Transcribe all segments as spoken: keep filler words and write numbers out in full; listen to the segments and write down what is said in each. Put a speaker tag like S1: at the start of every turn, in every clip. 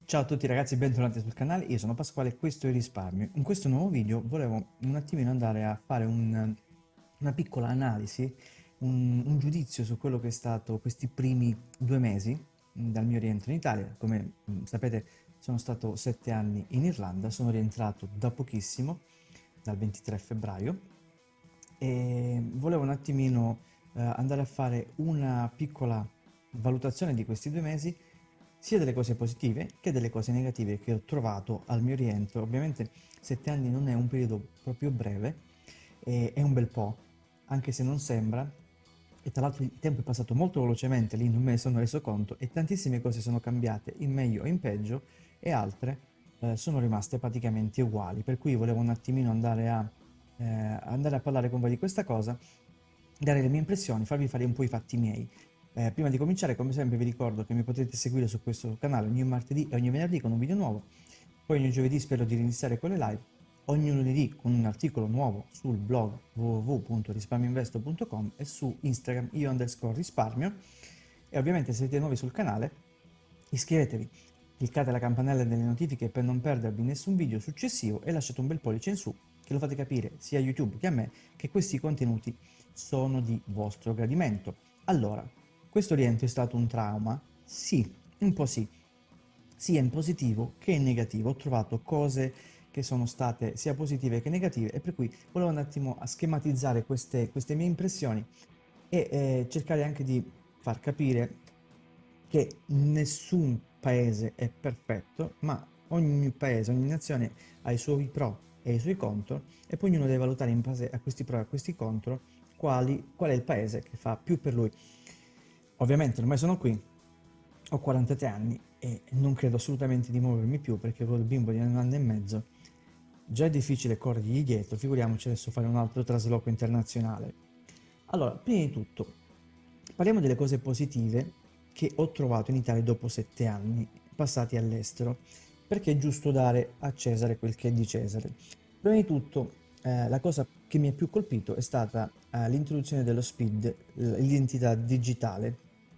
S1: Ciao a tutti ragazzi, bentornati sul canale, io sono Pasquale e questo è il Risparmio. In questo nuovo video volevo un attimino andare a fare un- una piccola analisi, un, un giudizio su quello che è stato questi primi due mesi mh, dal mio rientro in Italia. Come mh, sapete, sono stato sette anni in Irlanda, sono rientrato da pochissimo, dal ventitré febbraio, e volevo un attimino eh, andare a fare una piccola valutazione di questi due mesi, sia delle cose positive che delle cose negative che ho trovato al mio rientro. Ovviamente sette anni non è un periodo proprio breve, e è un bel po', anche se non sembra, e tra l'altro il tempo è passato molto velocemente, lì non me ne sono reso conto, e tantissime cose sono cambiate in meglio o in peggio, e altre eh, sono rimaste praticamente uguali, per cui volevo un attimino andare a, eh, andare a parlare con voi di questa cosa, dare le mie impressioni, farvi fare un po' i fatti miei. Eh, prima di cominciare, come sempre, vi ricordo che mi potete seguire su questo canale ogni martedì e ogni venerdì con un video nuovo. Poi ogni giovedì spero di iniziare con le live, ogni lunedì con un articolo nuovo sul blog w w w punto risparmioinvesto punto com e su Instagram io underscore risparmio. E ovviamente se siete nuovi sul canale, iscrivetevi, cliccate la campanella delle notifiche per non perdervi nessun video successivo e lasciate un bel pollice in su, che lo fate capire sia a YouTube che a me che questi contenuti sono di vostro gradimento. Allora, questo rientro è stato un trauma? Sì, un po' sì, sia in positivo che in negativo. Ho trovato cose che sono state sia positive che negative, e per cui volevo un attimo a schematizzare queste, queste mie impressioni e eh, cercare anche di far capire che nessun paese è perfetto, ma ogni paese, ogni nazione ha i suoi pro e i suoi contro, e poi ognuno deve valutare in base a questi pro e a questi contro quali, qual è il paese che fa più per lui. Ovviamente ormai sono qui, ho quarantatré anni e non credo assolutamente di muovermi più, perché con il bimbo di un anno e mezzo già è difficile corrergli dietro, figuriamoci adesso fare un altro trasloco internazionale. Allora, prima di tutto, parliamo delle cose positive che ho trovato in Italia dopo sette anni passati all'estero, perché è giusto dare a Cesare quel che è di Cesare. Prima di tutto, eh, la cosa che mi ha più colpito è stata eh, l'introduzione dello SPID, l'identità digitale,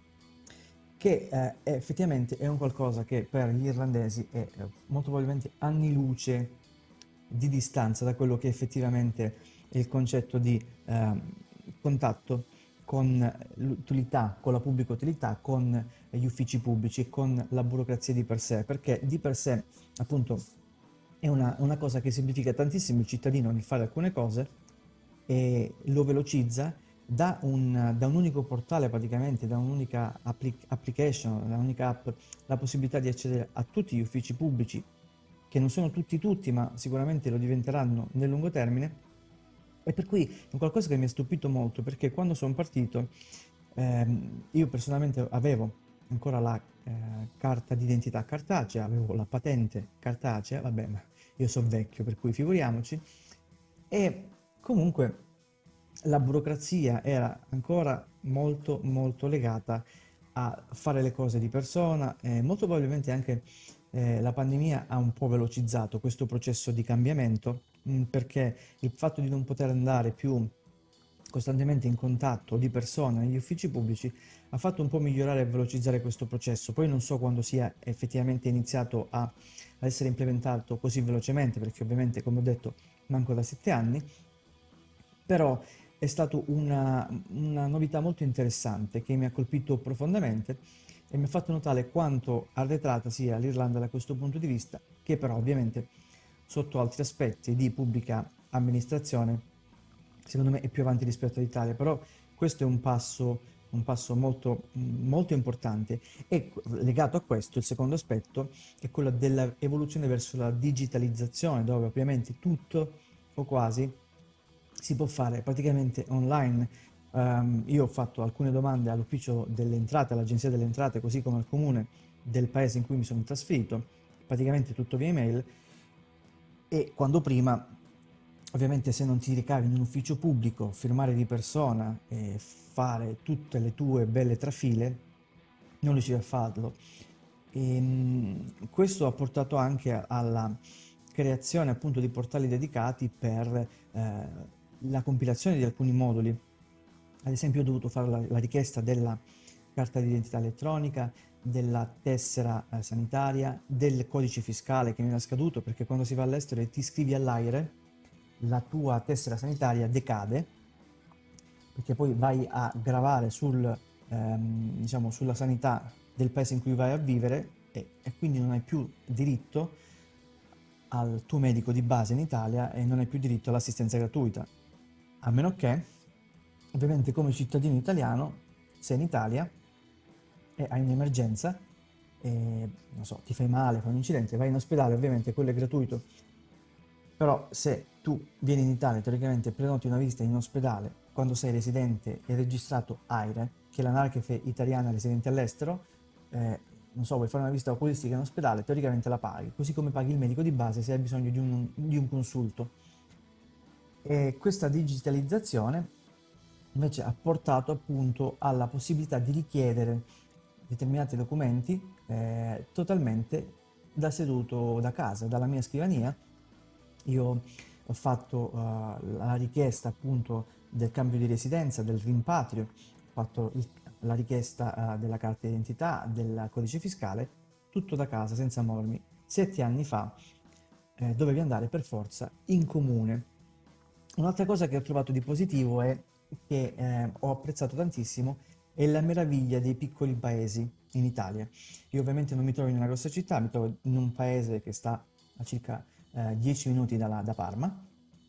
S1: che eh, effettivamente è un qualcosa che per gli irlandesi è eh, molto probabilmente anni luce di distanza da quello che effettivamente è il concetto di eh, contatto con l'utilità, con la pubblica utilità, con gli uffici pubblici, con la burocrazia di per sé, perché di per sé appunto è una, una cosa che semplifica tantissimo il cittadino nel fare alcune cose e lo velocizza, da un, da un unico portale, praticamente da un'unica applic- application, da un'unica app, la possibilità di accedere a tutti gli uffici pubblici, che non sono tutti tutti, ma sicuramente lo diventeranno nel lungo termine. E per cui è qualcosa che mi ha stupito molto, perché quando sono partito, ehm, io personalmente avevo ancora la eh, carta d'identità cartacea, avevo la patente cartacea, vabbè, ma io so vecchio, per cui figuriamoci, e comunque la burocrazia era ancora molto molto legata a fare le cose di persona, e molto probabilmente anche eh, la pandemia ha un po' velocizzato questo processo di cambiamento, mh, perché il fatto di non poter andare più costantemente in contatto di persona negli uffici pubblici ha fatto un po' migliorare e velocizzare questo processo. Poi non so quando sia effettivamente iniziato a, a essere implementato così velocemente, perché ovviamente, come ho detto, manco da sette anni, però è stata una, una novità molto interessante che mi ha colpito profondamente e mi ha fatto notare quanto arretrata sia l'Irlanda da questo punto di vista, che però ovviamente sotto altri aspetti di pubblica amministrazione secondo me è più avanti rispetto all'Italia. Però questo è un passo, un passo molto, molto importante, e legato a questo il secondo aspetto è quello dell'evoluzione verso la digitalizzazione, dove ovviamente tutto o quasi si può fare praticamente online. Um, io ho fatto alcune domande all'ufficio delle entrate, all'agenzia delle entrate, così come al comune del paese in cui mi sono trasferito, praticamente tutto via email, e quando prima, ovviamente, se non ti ricavi in un ufficio pubblico, firmare di persona e fare tutte le tue belle trafile, non riuscivi a farlo. E, mh, questo ha portato anche a- alla creazione appunto di portali dedicati per eh, la compilazione di alcuni moduli. Ad esempio, ho dovuto fare la, la richiesta della carta d'identità elettronica, della tessera eh, sanitaria, del codice fiscale che mi era scaduto, perché quando si va all'estero e ti iscrivi all'AIRE, la tua tessera sanitaria decade, perché poi vai a gravare sul, ehm, diciamo, sulla sanità del paese in cui vai a vivere e, e quindi non hai più diritto al tuo medico di base in Italia e non hai più diritto all'assistenza gratuita. A meno che, ovviamente come cittadino italiano, sei in Italia e hai un'emergenza, e, non so, ti fai male, fai un incidente, vai in ospedale, ovviamente quello è gratuito, però se tu vieni in Italia, teoricamente prenoti una visita in ospedale quando sei residente e registrato AIRE, che è l'anagrafe italiana residente all'estero, eh, non so, vuoi fare una visita oculistica in ospedale, teoricamente la paghi, così come paghi il medico di base se hai bisogno di un, di un consulto. E questa digitalizzazione invece ha portato appunto alla possibilità di richiedere determinati documenti eh, totalmente da seduto da casa, dalla mia scrivania. Io ho fatto uh, la richiesta appunto del cambio di residenza, del rimpatrio, ho fatto il- la richiesta uh, della carta d'identità, del codice fiscale, tutto da casa senza muovermi. Sette anni fa eh, dovevi andare per forza in comune. Un'altra cosa che ho trovato di positivo è che eh, ho apprezzato tantissimo è la meraviglia dei piccoli paesi in Italia. Io ovviamente non mi trovo in una grossa città, mi trovo in un paese che sta a circa eh, dieci minuti dalla- da Parma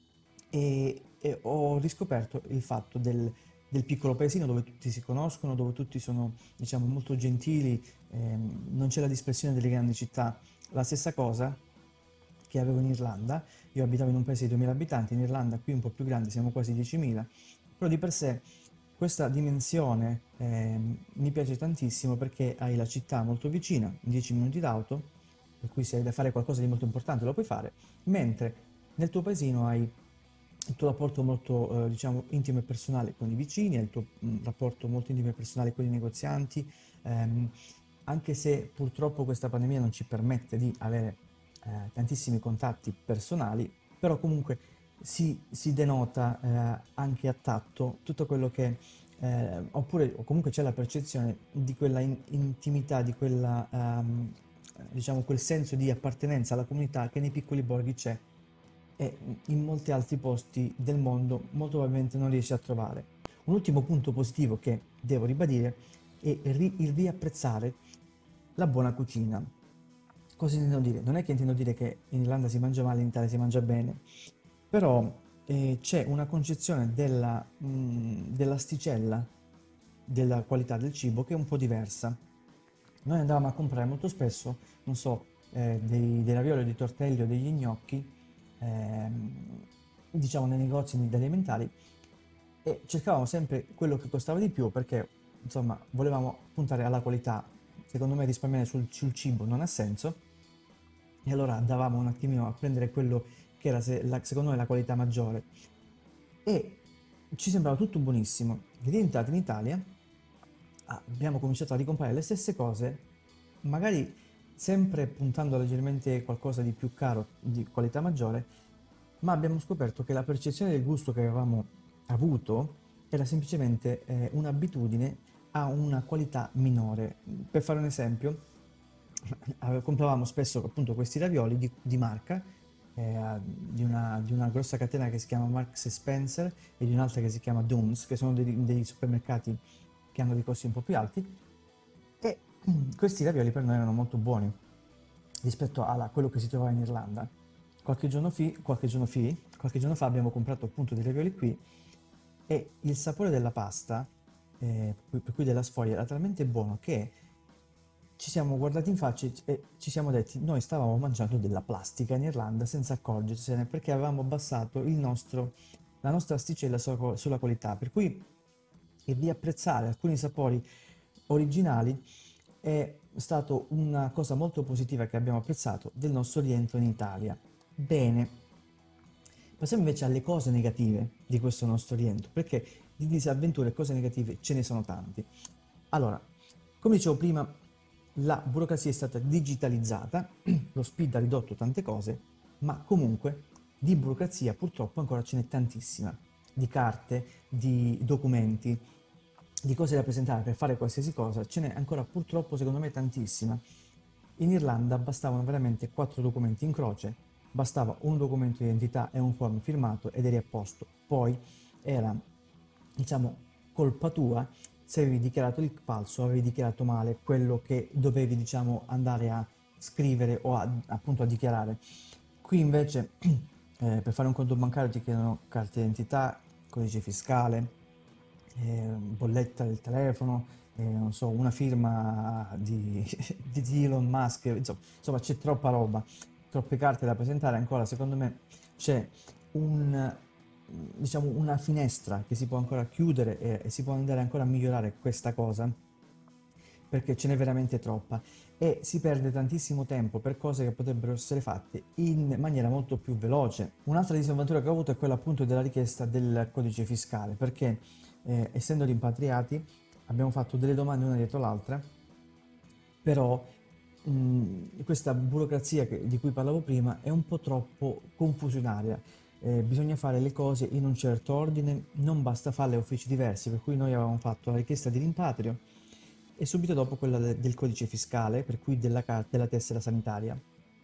S1: e, e ho riscoperto il fatto del, del piccolo paesino dove tutti si conoscono, dove tutti sono, diciamo, molto gentili, ehm, non c'è la dispersione delle grandi città. La stessa cosa che avevo in Irlanda, io abitavo in un paese di duemila abitanti, in Irlanda qui un po' più grande, siamo quasi diecimila, però di per sé questa dimensione ehm, mi piace tantissimo perché hai la città molto vicina, dieci minuti d'auto, per cui se hai da fare qualcosa di molto importante lo puoi fare, mentre nel tuo paesino hai il tuo rapporto molto, eh, diciamo, intimo e personale con i vicini, hai il tuo mm, rapporto molto intimo e personale con i negozianti, ehm, anche se purtroppo questa pandemia non ci permette di avere eh, tantissimi contatti personali, però comunque si, si denota eh, anche a tatto tutto quello che, eh, oppure o comunque c'è la percezione di quella in- intimità, di quella, ehm, diciamo, quel senso di appartenenza alla comunità che nei piccoli borghi c'è e in molti altri posti del mondo molto probabilmente non riesci a trovare. Un ultimo punto positivo che devo ribadire è ri- il riapprezzare la buona cucina. Cosa intendo dire? Non è che intendo dire che in Irlanda si mangia male, in Italia si mangia bene, però eh, c'è una concezione della, mm, dell'asticella della qualità del cibo che è un po' diversa. Noi andavamo a comprare molto spesso, non so, eh, dei, dei ravioli, o dei tortelli o degli gnocchi, ehm, diciamo nei negozi di alimentari e cercavamo sempre quello che costava di più perché, insomma, volevamo puntare alla qualità. Secondo me risparmiare sul, sul cibo non ha senso e allora andavamo un attimino a prendere quello che era se- la- secondo me la qualità maggiore e ci sembrava tutto buonissimo. Rientrati in Italia, ah, abbiamo cominciato a ricomprare le stesse cose, magari sempre puntando leggermente a qualcosa di più caro, di qualità maggiore, ma abbiamo scoperto che la percezione del gusto che avevamo avuto era semplicemente eh, un'abitudine a una qualità minore. Per fare un esempio, ave- compravamo spesso appunto questi ravioli di, di marca, eh, di una, di una grossa catena che si chiama Marks e Spencer e di un'altra che si chiama Dooms, che sono dei, dei supermercati che hanno dei costi un po' più alti, e mm, questi ravioli per noi erano molto buoni rispetto a quello che si trovava in Irlanda. Qualche giorno, fi- qualche giorno fi- qualche giorno fa abbiamo comprato appunto dei ravioli qui e il sapore della pasta, eh, per cui della sfoglia, era talmente buono che ci siamo guardati in faccia e e ci siamo detti, noi stavamo mangiando della plastica in Irlanda senza accorgercene perché avevamo abbassato il nostro, la nostra asticella sulla, sulla qualità. Per cui il riapprezzare alcuni sapori originali è stato una cosa molto positiva che abbiamo apprezzato del nostro rientro in Italia. Bene, passiamo invece alle cose negative di questo nostro rientro, perché di disavventure e cose negative ce ne sono tanti. Allora, come dicevo prima, la burocrazia è stata digitalizzata, lo speed ha ridotto tante cose, ma comunque di burocrazia purtroppo ancora ce n'è tantissima, di carte, di documenti. di cose da presentare per fare qualsiasi cosa, ce n'è ancora purtroppo secondo me tantissima. In Irlanda bastavano veramente quattro documenti in croce, bastava un documento di identità e un form firmato ed eri a posto. Poi era, diciamo, colpa tua se avevi dichiarato il falso, avevi dichiarato male quello che dovevi, diciamo, andare a scrivere o a- appunto a dichiarare. Qui invece eh, per fare un conto bancario ti chiedono carta d'identità, codice fiscale, eh, bolletta del telefono, eh, non so, una firma di, di Elon Musk, insomma, insomma, c'è troppa roba, troppe carte da presentare ancora, secondo me c'è un, diciamo, una finestra che si può ancora chiudere e, e si può andare ancora a migliorare questa cosa perché ce n'è veramente troppa e si perde tantissimo tempo per cose che potrebbero essere fatte in maniera molto più veloce. Un'altra disavventura che ho avuto è quella appunto della richiesta del codice fiscale, perché eh, essendo rimpatriati abbiamo fatto delle domande una dietro l'altra, però mh, questa burocrazia che- di cui parlavo prima è un po' troppo confusionaria. Eh, bisogna fare le cose in un certo ordine, non basta farle a uffici diversi, per cui noi avevamo fatto la richiesta di rimpatrio e subito dopo quella de- del codice fiscale, per cui della, car- della tessera sanitaria.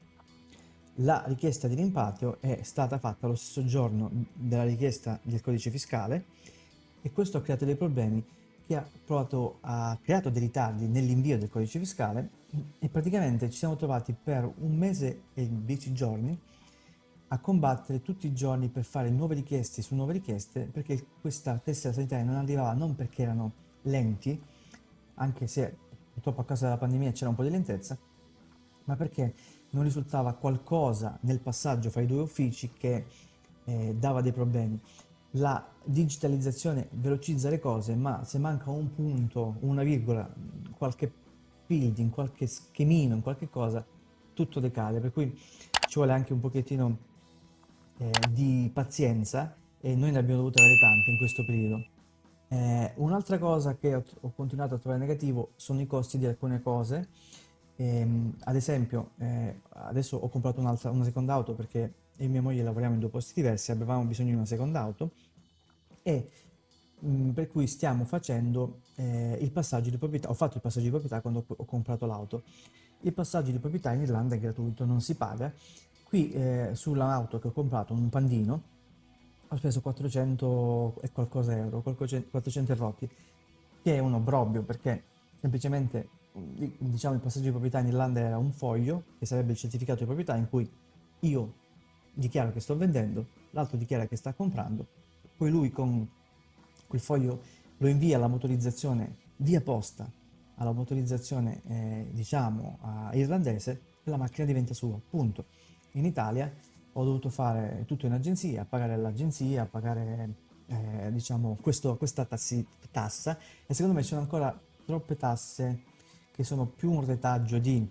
S1: La richiesta di rimpatrio è stata fatta lo stesso giorno della richiesta del codice fiscale e questo ha creato dei problemi che ha, provato, ha creato dei ritardi nell'invio del codice fiscale e praticamente ci siamo trovati per un mese e dieci giorni a combattere tutti i giorni per fare nuove richieste su nuove richieste perché questa tessera sanitaria non arrivava non perché erano lenti, anche se purtroppo a causa della pandemia c'era un po' di lentezza, ma perché non risultava qualcosa nel passaggio fra i due uffici che eh, dava dei problemi. La digitalizzazione velocizza le cose, ma se manca un punto, una virgola, qualche building, qualche schemino, in qualche cosa, tutto decade. Per cui ci vuole anche un pochettino eh, di pazienza e noi ne abbiamo dovute avere tante in questo periodo. Eh, un'altra cosa che ho, ho continuato a trovare negativo sono i costi di alcune cose. Ehm, ad esempio, eh, adesso ho comprato un'altra, una seconda auto perché io e mia moglie lavoriamo in due posti diversi, avevamo bisogno di una seconda auto e mh, per cui stiamo facendo eh, il passaggio di proprietà. Ho fatto il passaggio di proprietà quando ho, ho comprato l'auto. Il passaggio di proprietà in Irlanda è gratuito, non si paga. Qui eh, sull'auto che ho comprato, un Pandino, ho speso quattrocento e qualcosa euro, qualcosa- quattrocento e rotti, che è un obbrobrio perché semplicemente di- diciamo il passaggio di proprietà in Irlanda era un foglio che sarebbe il certificato di proprietà in cui io dichiaro che sto vendendo, l'altro dichiara che sta comprando, poi lui con quel foglio lo invia alla motorizzazione via posta, alla motorizzazione eh, diciamo a- irlandese e la macchina diventa sua, punto. In Italia ho dovuto fare tutto in agenzia, pagare l'agenzia, pagare eh, diciamo questo- questa tassi- tassa e secondo me ci sono ancora troppe tasse che sono più un retaggio di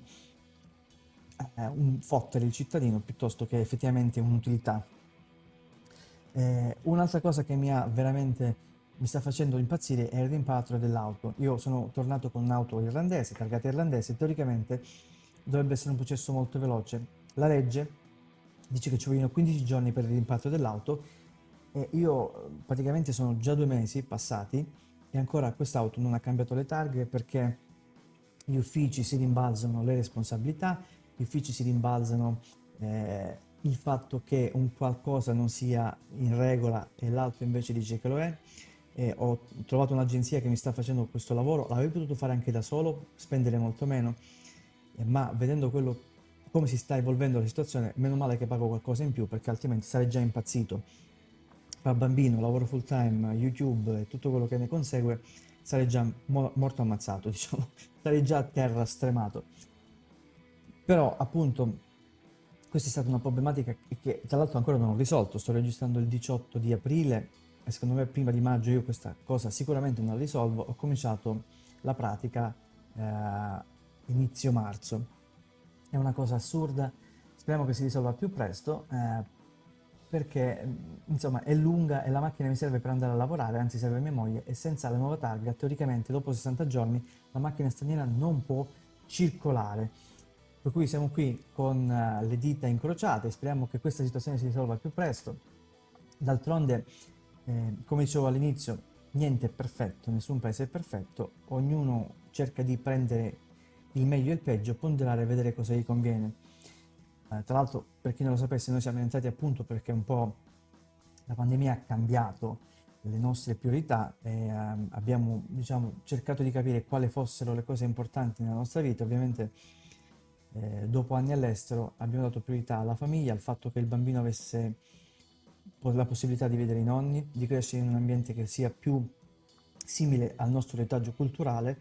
S1: eh, un fottere il cittadino piuttosto che effettivamente un'utilità. Eh, un'altra cosa che mi ha veramente mi sta facendo impazzire è il rimpatrio dell'auto. Io sono tornato con un'auto irlandese, targata irlandese, teoricamente dovrebbe essere un processo molto veloce. La legge dice che ci vogliono quindici giorni per il rimpatrio dell'auto e io eh, praticamente sono già due mesi passati e ancora quest'auto non ha cambiato le targhe perché gli uffici si rimbalzano le responsabilità, gli uffici si rimbalzano eh, il fatto che un qualcosa non sia in regola e l'altro invece dice che lo è. E ho trovato un'agenzia che mi sta facendo questo lavoro, l'avrei potuto fare anche da solo, spendere molto meno, eh, ma vedendo quello, come si sta evolvendo la situazione, meno male che pago qualcosa in più perché altrimenti sarei già impazzito. Fra bambino, lavoro full time, YouTube e tutto quello che ne consegue, sarei già mo- morto ammazzato, diciamo, sarei già a terra stremato. Però appunto questa è stata una problematica che, che, tra l'altro ancora non ho risolto, sto registrando il diciotto di aprile e secondo me prima di maggio io questa cosa sicuramente non la risolvo, ho cominciato la pratica eh, inizio marzo, è una cosa assurda, speriamo che si risolva più presto eh, perché mm, insomma è lunga e la macchina mi serve per andare a lavorare, anzi serve a mia moglie e senza la nuova targa teoricamente dopo sessanta giorni la macchina straniera non può circolare. Per cui siamo qui con eh, le dita incrociate, speriamo che questa situazione si risolva al più presto. D'altronde, eh, come dicevo all'inizio, niente è perfetto, nessun paese è perfetto, ognuno cerca di prendere il meglio e il peggio, ponderare e vedere cosa gli conviene. Eh, tra l'altro, per chi non lo sapesse, noi siamo entrati appunto perché un po' la pandemia ha cambiato le nostre priorità e ehm, abbiamo, diciamo, cercato di capire quali fossero le cose importanti nella nostra vita. Ovviamente, eh, dopo anni all'estero, abbiamo dato priorità alla famiglia, al fatto che il bambino avesse po- la possibilità di vedere i nonni, di crescere in un ambiente che sia più simile al nostro retaggio culturale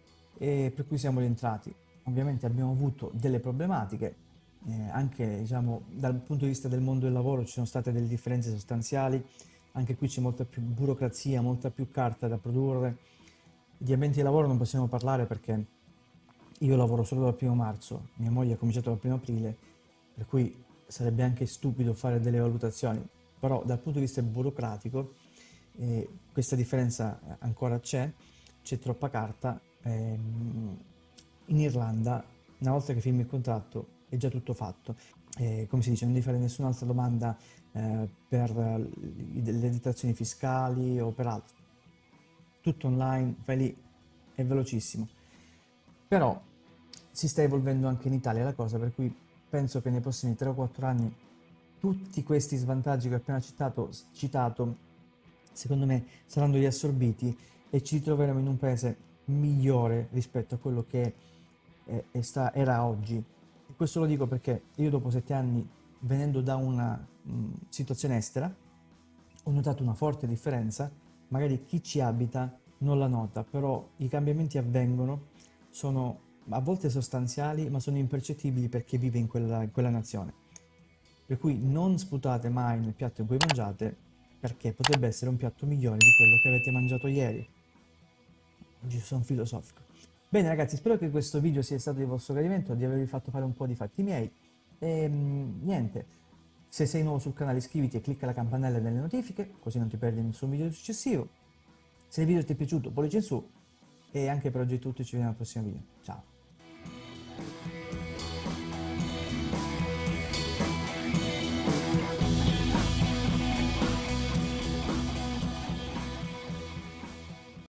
S1: e per cui siamo rientrati. Ovviamente abbiamo avuto delle problematiche, eh, anche diciamo, dal punto di vista del mondo del lavoro ci sono state delle differenze sostanziali, anche qui c'è molta più burocrazia, molta più carta da produrre. Di ambienti di lavoro non possiamo parlare perché io lavoro solo dal primo marzo, mia moglie ha cominciato dal primo aprile, per cui sarebbe anche stupido fare delle valutazioni, però dal punto di vista burocratico eh, questa differenza ancora c'è, c'è troppa carta. ehm, in Irlanda, una volta che firmi il contratto, è già tutto fatto. Eh, come si dice, non devi fare nessun'altra domanda eh, per eh, le detrazioni fiscali o per altro. Tutto online, fai lì, è velocissimo. Però si sta evolvendo anche in Italia la cosa, per cui penso che nei prossimi tre o quattro anni tutti questi svantaggi che ho appena citato, citato, secondo me saranno riassorbiti e ci ritroveremo in un paese migliore rispetto a quello che è- è sta- era oggi. E questo lo dico perché io dopo sette anni, venendo da una mh, situazione estera, ho notato una forte differenza, magari chi ci abita non la nota, però i cambiamenti avvengono, sono a volte sostanziali, ma sono impercettibili per chi vive in quella, in quella nazione. Per cui non sputate mai nel piatto in cui mangiate, perché potrebbe essere un piatto migliore di quello che avete mangiato ieri. Oggi sono filosofico. Bene ragazzi, spero che questo video sia stato di vostro gradimento, di avervi fatto fare un po' di fatti miei. E mm, niente, se sei nuovo sul canale iscriviti e clicca la campanella delle notifiche, così non ti perdi nessun video successivo. Se il video ti è piaciuto, pollice in su e anche per oggi è tutto, ci vediamo al prossimo video. Ciao!